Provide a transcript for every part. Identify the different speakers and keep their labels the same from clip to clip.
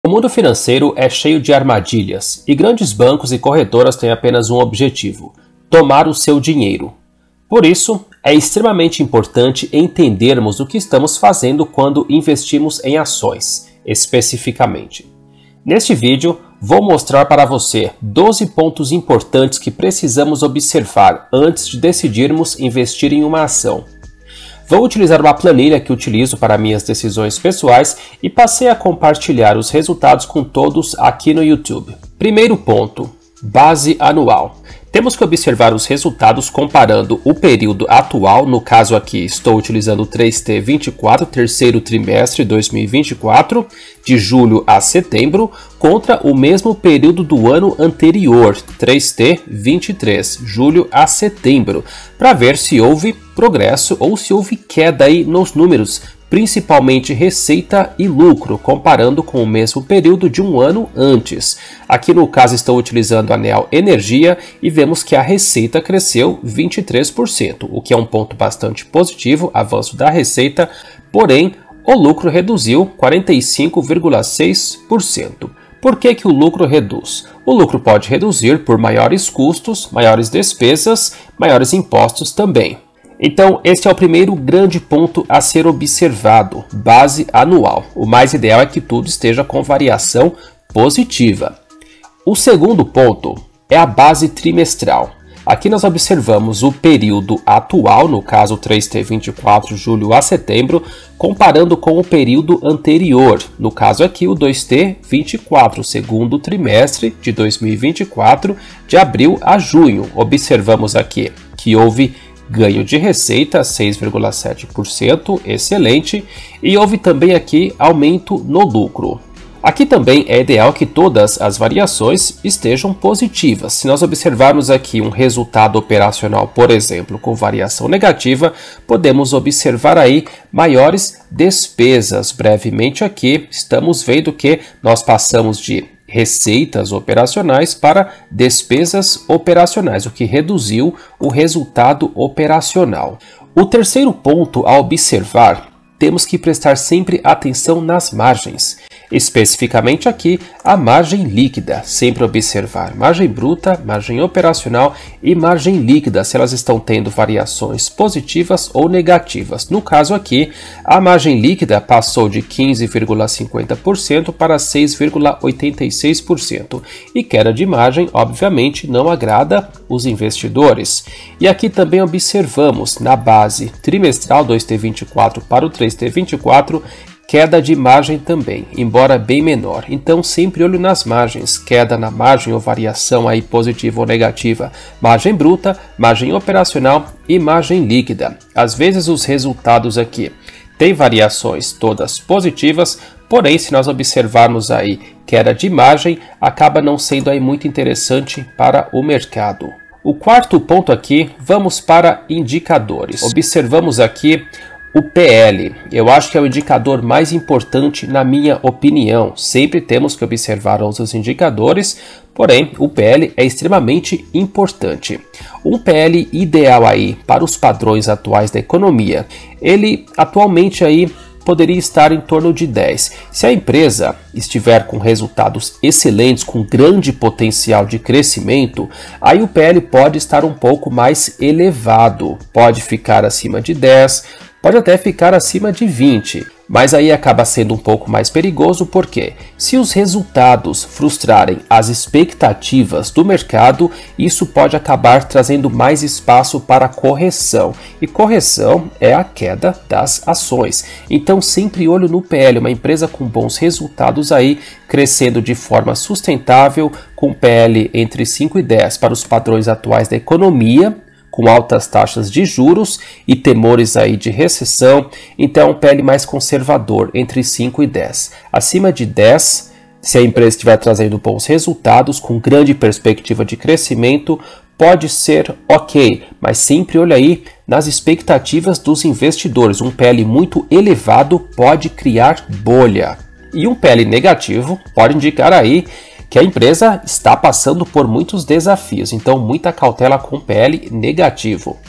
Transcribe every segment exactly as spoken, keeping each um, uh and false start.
Speaker 1: O mundo financeiro é cheio de armadilhas e grandes bancos e corretoras têm apenas um objetivo: tomar o seu dinheiro. Por isso, é extremamente importante entendermos o que estamos fazendo quando investimos em ações, especificamente. Neste vídeo, vou mostrar para você doze pontos importantes que precisamos observar antes de decidirmos investir em uma ação. Vou utilizar uma planilha que utilizo para minhas decisões pessoais e passei a compartilhar os resultados com todos aqui no YouTube. Primeiro ponto: base anual. Temos que observar os resultados comparando o período atual, no caso aqui estou utilizando o três T vinte e quatro, terceiro trimestre de dois mil e vinte e quatro, de julho a setembro, contra o mesmo período do ano anterior, três T vinte e três, julho a setembro, para ver se houve progresso ou se houve queda aí nos números, principalmente receita e lucro, comparando com o mesmo período de um ano antes. Aqui no caso estou utilizando a Neo Energia e vemos que a receita cresceu vinte e três por cento, o que é um ponto bastante positivo, avanço da receita, porém o lucro reduziu quarenta e cinco vírgula seis por cento. Por que que o lucro reduz? O lucro pode reduzir por maiores custos, maiores despesas, maiores impostos também. Então, este é o primeiro grande ponto a ser observado, base anual. O mais ideal é que tudo esteja com variação positiva. O segundo ponto é a base trimestral. Aqui nós observamos o período atual, no caso três T vinte e quatro, julho a setembro, comparando com o período anterior, no caso aqui o dois T vinte e quatro, segundo trimestre de dois mil e vinte e quatro, de abril a junho. Observamos aqui que houve ganho de receita, seis vírgula sete por cento, excelente, e houve também aqui aumento no lucro. Aqui também é ideal que todas as variações estejam positivas. Se nós observarmos aqui um resultado operacional, por exemplo, com variação negativa, podemos observar aí maiores despesas. Brevemente aqui, estamos vendo que nós passamos de receitas operacionais para despesas operacionais, o que reduziu o resultado operacional. O terceiro ponto a observar, temos que prestar sempre atenção nas margens. Especificamente aqui, a margem líquida. Sempre observar margem bruta, margem operacional e margem líquida, se elas estão tendo variações positivas ou negativas. No caso aqui, a margem líquida passou de quinze vírgula cinquenta por cento para seis vírgula oitenta e seis por cento. E queda de margem, obviamente, não agrada os investidores. E aqui também observamos na base trimestral dois T vinte e quatro para o três T vinte e quatro, queda de margem também, embora bem menor. Então sempre olho nas margens, queda na margem ou variação aí positiva ou negativa, margem bruta, margem operacional e margem líquida. Às vezes os resultados aqui têm variações todas positivas, porém se nós observarmos aí queda de margem, acaba não sendo aí muito interessante para o mercado. O quarto ponto aqui, vamos para indicadores. Observamos aqui o P L, eu acho que é o indicador mais importante na minha opinião. Sempre temos que observar outros indicadores, porém o P L é extremamente importante. Um P L ideal aí para os padrões atuais da economia, ele atualmente aí poderia estar em torno de dez. Se a empresa estiver com resultados excelentes, com grande potencial de crescimento, aí o P L pode estar um pouco mais elevado, pode ficar acima de dez, pode até ficar acima de vinte, mas aí acaba sendo um pouco mais perigoso porque se os resultados frustrarem as expectativas do mercado, isso pode acabar trazendo mais espaço para correção, e correção é a queda das ações. Então sempre olho no P L, uma empresa com bons resultados aí, crescendo de forma sustentável, com P L entre cinco e dez para os padrões atuais da economia, com altas taxas de juros e temores aí de recessão, então um P L mais conservador, entre cinco e dez. Acima de dez, se a empresa estiver trazendo bons resultados, com grande perspectiva de crescimento, pode ser ok, mas sempre olha aí nas expectativas dos investidores. Um P L muito elevado pode criar bolha. E um P L negativo pode indicar aí que a empresa está passando por muitos desafios, então muita cautela com P L negativo.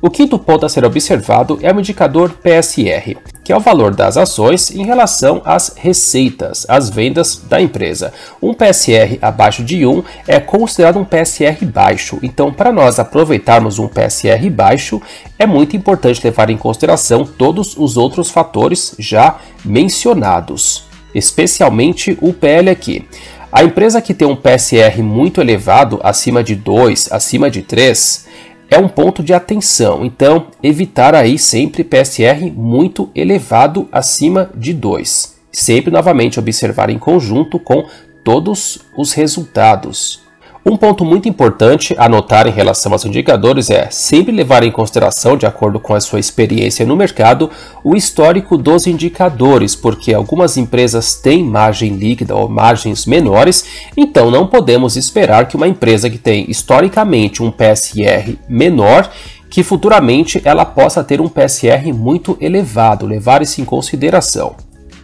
Speaker 1: O quinto ponto a ser observado é o indicador P S R, que é o valor das ações em relação às receitas, às vendas da empresa. Um P S R abaixo de um é considerado um P S R baixo, então para nós aproveitarmos um P S R baixo, é muito importante levar em consideração todos os outros fatores já mencionados, especialmente o P L aqui. A empresa que tem um P S R muito elevado, acima de dois, acima de três, é um ponto de atenção, então evitar aí sempre P S R muito elevado acima de dois. Sempre novamente observar em conjunto com todos os resultados. Um ponto muito importante a notar em relação aos indicadores é sempre levar em consideração, de acordo com a sua experiência no mercado, o histórico dos indicadores, porque algumas empresas têm margem líquida ou margens menores, então não podemos esperar que uma empresa que tem historicamente um P S R menor, que futuramente ela possa ter um P S R muito elevado, levar isso em consideração.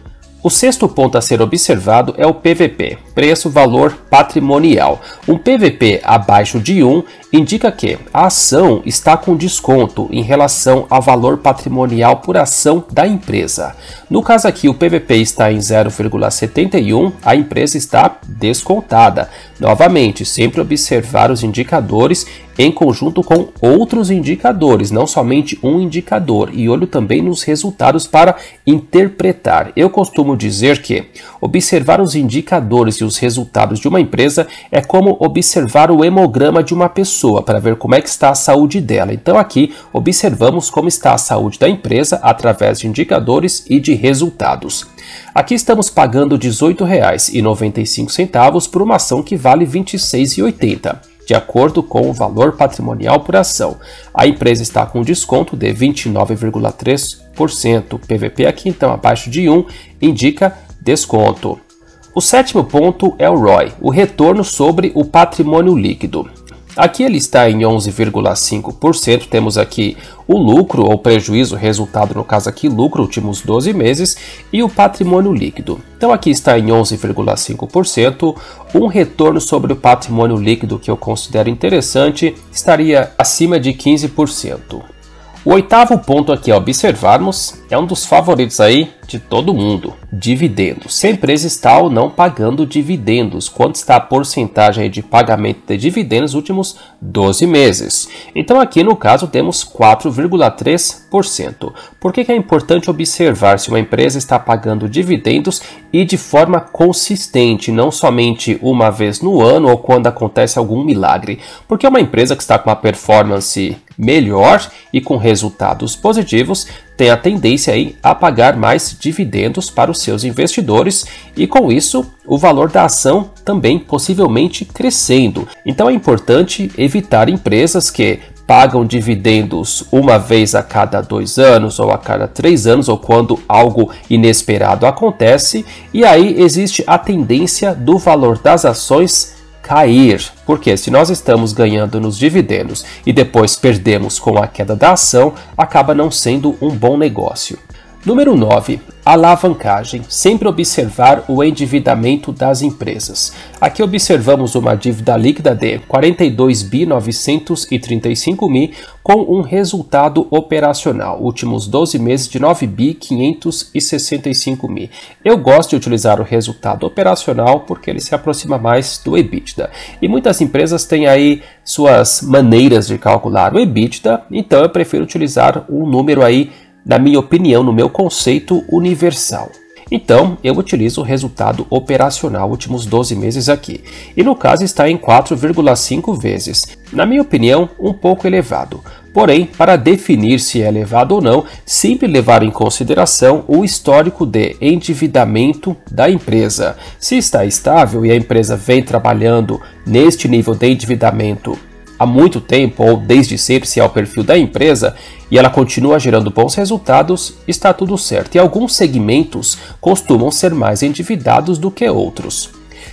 Speaker 1: O sexto ponto a ser observado é o P V P, preço-valor patrimonial. Um P V P abaixo de um indica que a ação está com desconto em relação ao valor patrimonial por ação da empresa. No caso aqui, o P V P está em zero vírgula setenta e um, a empresa está descontada. Novamente, sempre observar os indicadores em conjunto com outros indicadores, não somente um indicador, e olho também nos resultados para interpretar. Eu costumo dizer que observar os indicadores e os resultados de uma empresa é como observar o hemograma de uma pessoa para ver como é que está a saúde dela. Então aqui observamos como está a saúde da empresa através de indicadores e de resultados. Aqui estamos pagando dezoito reais e noventa e cinco centavos por uma ação que vale vinte e seis reais e oitenta centavos. De acordo com o valor patrimonial por ação. A empresa está com desconto de vinte e nove vírgula três por cento. P V P aqui, então, abaixo de um, indica desconto. O sétimo ponto é o R O I, o retorno sobre o patrimônio líquido. Aqui ele está em onze vírgula cinco por cento, temos aqui o lucro ou prejuízo, resultado no caso aqui lucro, últimos doze meses, e o patrimônio líquido. Então aqui está em onze vírgula cinco por cento, um retorno sobre o patrimônio líquido que eu considero interessante estaria acima de quinze por cento. O oitavo ponto aqui a observarmos é um dos favoritos aí de todo mundo, dividendos. Se a empresa está ou não pagando dividendos, quanto está a porcentagem de pagamento de dividendos nos últimos doze meses. Então aqui no caso temos quatro vírgula três por cento. Por que que é importante observar se uma empresa está pagando dividendos e de forma consistente, não somente uma vez no ano ou quando acontece algum milagre? Porque é uma empresa que está com uma performance melhor e com resultados positivos, tem a tendência aí a pagar mais dividendos para os seus investidores e com isso o valor da ação também possivelmente crescendo. Então é importante evitar empresas que pagam dividendos uma vez a cada dois anos ou a cada três anos ou quando algo inesperado acontece e aí existe a tendência do valor das ações cair, porque se nós estamos ganhando nos dividendos e depois perdemos com a queda da ação, acaba não sendo um bom negócio. Número nove. Alavancagem. Sempre observar o endividamento das empresas. Aqui observamos uma dívida líquida de quarenta e dois bilhões novecentos e trinta e cinco mil com um resultado operacional, últimos doze meses de nove bilhões quinhentos e sessenta e cinco mil. Eu gosto de utilizar o resultado operacional porque ele se aproxima mais do EBITDA. E muitas empresas têm aí suas maneiras de calcular o EBITDA, então eu prefiro utilizar um número aí, na minha opinião, no meu conceito universal. Então, eu utilizo o resultado operacional últimos doze meses aqui. E no caso está em quatro vírgula cinco vezes. Na minha opinião, um pouco elevado. Porém, para definir se é elevado ou não, sempre levar em consideração o histórico de endividamento da empresa. Se está estável e a empresa vem trabalhando neste nível de endividamento há muito tempo ou desde sempre, se é o perfil da empresa, e ela continua gerando bons resultados, está tudo certo. E alguns segmentos costumam ser mais endividados do que outros.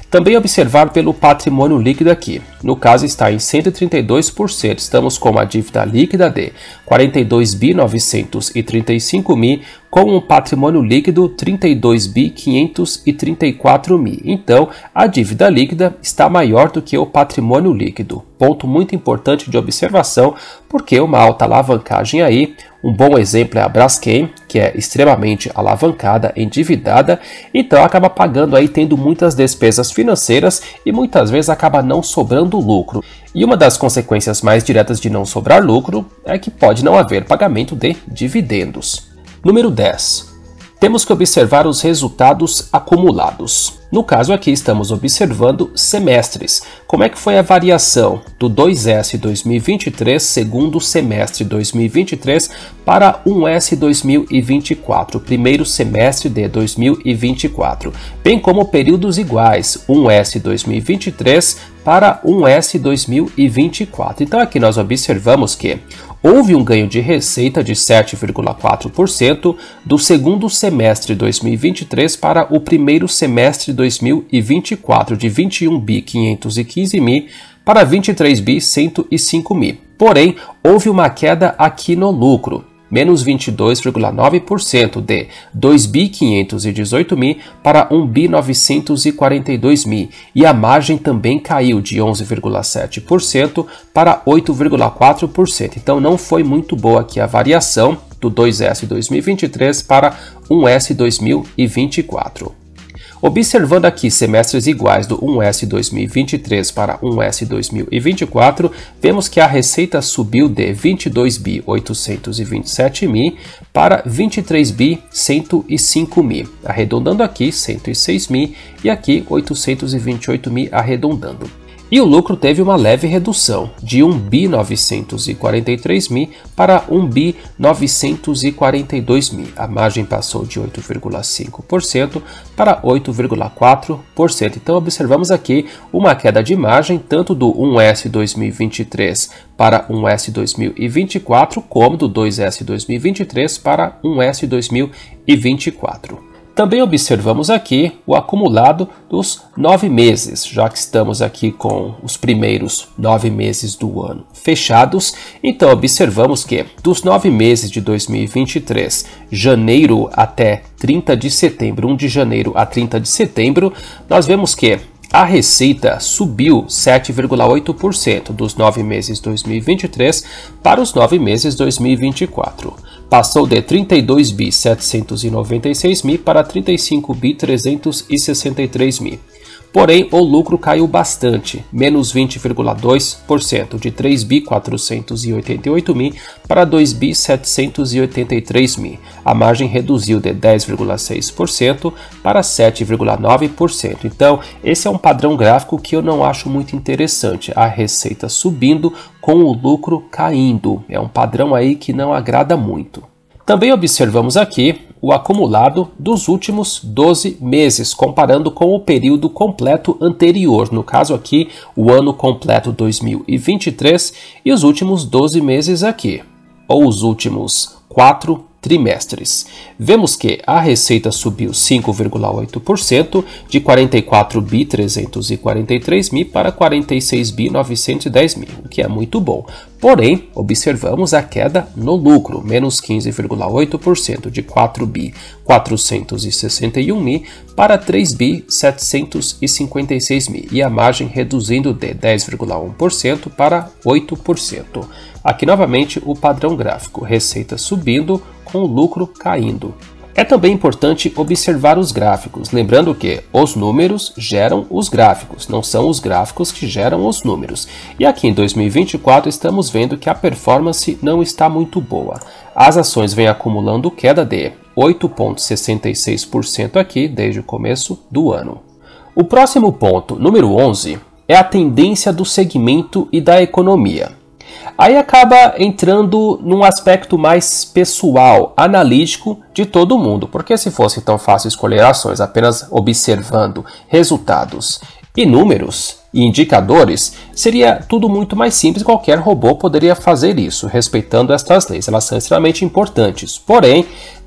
Speaker 1: Também observar pelo patrimônio líquido aqui. No caso está em cento e trinta e dois por cento. Estamos com uma dívida líquida de quarenta e dois bi novecentos e trinta e cinco mil com um patrimônio líquido trinta e dois bi quinhentos e trinta e quatro mil. Então, a dívida líquida está maior do que o patrimônio líquido. Ponto muito importante de observação, porque uma alta alavancagem aí, um bom exemplo é a Braskem, que é extremamente alavancada, endividada, então acaba pagando aí, tendo muitas despesas financeiras e muitas vezes acaba não sobrando lucro. E uma das consequências mais diretas de não sobrar lucro é que pode não haver pagamento de dividendos. Número dez. Temos que observar os resultados acumulados. No caso aqui estamos observando semestres. Como é que foi a variação do dois S dois mil e vinte e três segundo semestre dois mil e vinte e três para um S dois mil e vinte e quatro, primeiro semestre de dois mil e vinte e quatro, bem como períodos iguais, um S dois mil e vinte e três para um S dois mil e vinte e quatro. Então aqui nós observamos que houve um ganho de receita de sete vírgula quatro por cento do segundo semestre dois mil e vinte e três para o primeiro semestre dois mil e vinte e quatro, de vinte e um bi quinhentos e quinze mil para vinte e três bi cento e cinco mil. Porém, houve uma queda aqui no lucro, menos vinte e dois vírgula nove por cento, de dois bi quinhentos e dezoito mil para um bi novecentos e quarenta e dois mil, e a margem também caiu de onze vírgula sete por cento para oito vírgula quatro por cento. Então não foi muito boa aqui a variação do dois S dois mil e vinte e três para um S dois mil e vinte e quatro. Observando aqui semestres iguais do um S dois mil e vinte e três para um S dois mil e vinte e quatro, vemos que a receita subiu de vinte e dois bi oitocentos e vinte e sete mil para vinte e três bi cento e cinco mil, arredondando aqui cento e seis mil e aqui oitocentos e vinte e oito mil arredondando. E o lucro teve uma leve redução, de um bi novecentos e quarenta e três mil para um bi novecentos e quarenta e dois mil. A margem passou de oito vírgula cinco por cento para oito vírgula quatro por cento. Então observamos aqui uma queda de margem tanto do um S dois mil e vinte e três para um S dois mil e vinte e quatro, como do dois S dois mil e vinte e três para um S dois mil e vinte e quatro. Também observamos aqui o acumulado dos nove meses, já que estamos aqui com os primeiros nove meses do ano fechados. Então observamos que dos nove meses de dois mil e vinte e três, janeiro até trinta de setembro, primeiro de janeiro a trinta de setembro, nós vemos que a receita subiu sete vírgula oito por cento dos nove meses dois mil e vinte e três para os nove meses dois mil e vinte e quatro. Passou de trinta e dois bi setecentos e noventa e seis mil para trinta e cinco bi trezentos e sessenta e três mil. Porém, o lucro caiu bastante, menos vinte vírgula dois por cento, de três bi quatrocentos e oitenta e oito mil para dois bi setecentos e oitenta e três mil. A margem reduziu de dez vírgula seis por cento para sete vírgula nove por cento. Então, esse é um padrão gráfico que eu não acho muito interessante. A receita subindo com o lucro caindo. É um padrão aí que não agrada muito. Também observamos aqui o acumulado dos últimos doze meses, comparando com o período completo anterior, no caso aqui, o ano completo dois mil e vinte e três e os últimos doze meses aqui, ou os últimos quatro trimestres. Vemos que a receita subiu cinco vírgula oito por cento, de quarenta e quatro bi trezentos e quarenta e três mil para quarenta e seis bi novecentos e dez mil, o que é muito bom. Porém, observamos a queda no lucro, menos quinze vírgula oito por cento, de quatro bi quatrocentos e sessenta e um mil para três bi setecentos e cinquenta e seis mil, e a margem reduzindo de dez vírgula um por cento para oito por cento. Aqui novamente o padrão gráfico, receita subindo com o lucro caindo. É também importante observar os gráficos, lembrando que os números geram os gráficos, não são os gráficos que geram os números. E aqui em dois mil e vinte e quatro estamos vendo que a performance não está muito boa. As ações vêm acumulando queda de oito vírgula sessenta e seis por cento aqui desde o começo do ano. O próximo ponto, número onze, é a tendência do segmento e da economia. Aí acaba entrando num aspecto mais pessoal, analítico de todo mundo, porque se fosse tão fácil escolher ações apenas observando resultados e números e indicadores, seria tudo muito mais simples, qualquer robô poderia fazer isso, respeitando estas leis, elas são extremamente importantes. Porém,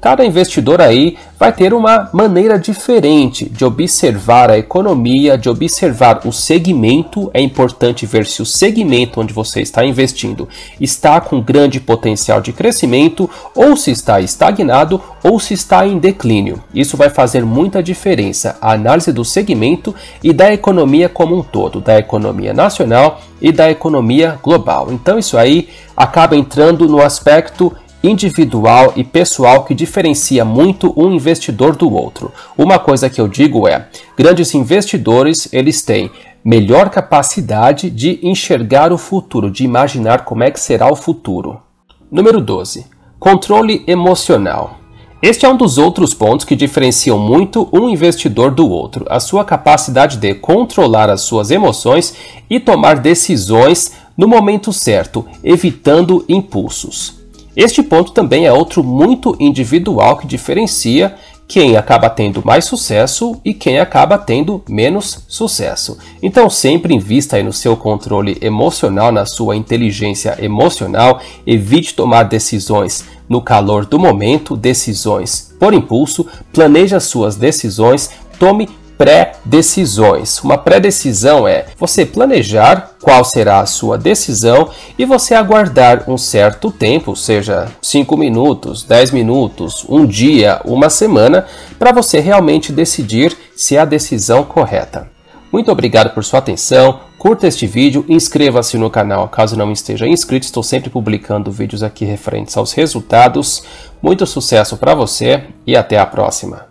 Speaker 1: Cada investidor aí vai ter uma maneira diferente de observar a economia, de observar o segmento. É importante ver se o segmento onde você está investindo está com grande potencial de crescimento, ou se está estagnado, ou se está em declínio. Isso vai fazer muita diferença, a análise do segmento e da economia como um todo, da economia nacional e da economia global. Então isso aí acaba entrando no aspecto individual e pessoal que diferencia muito um investidor do outro. Uma coisa que eu digo é, grandes investidores, eles têm melhor capacidade de enxergar o futuro, de imaginar como é que será o futuro. Número doze. Controle emocional. Este é um dos outros pontos que diferenciam muito um investidor do outro, a sua capacidade de controlar as suas emoções e tomar decisões no momento certo, evitando impulsos. Este ponto também é outro muito individual que diferencia quem acaba tendo mais sucesso e quem acaba tendo menos sucesso. Então sempre invista aí no seu controle emocional, na sua inteligência emocional, evite tomar decisões no calor do momento, decisões por impulso, planeje as suas decisões, tome pré-decisões. Uma pré-decisão é você planejar qual será a sua decisão e você aguardar um certo tempo, seja cinco minutos, dez minutos, um dia, uma semana, para você realmente decidir se é a decisão correta. Muito obrigado por sua atenção, curta este vídeo, inscreva-se no canal caso não esteja inscrito, estou sempre publicando vídeos aqui referentes aos resultados. Muito sucesso para você e até a próxima!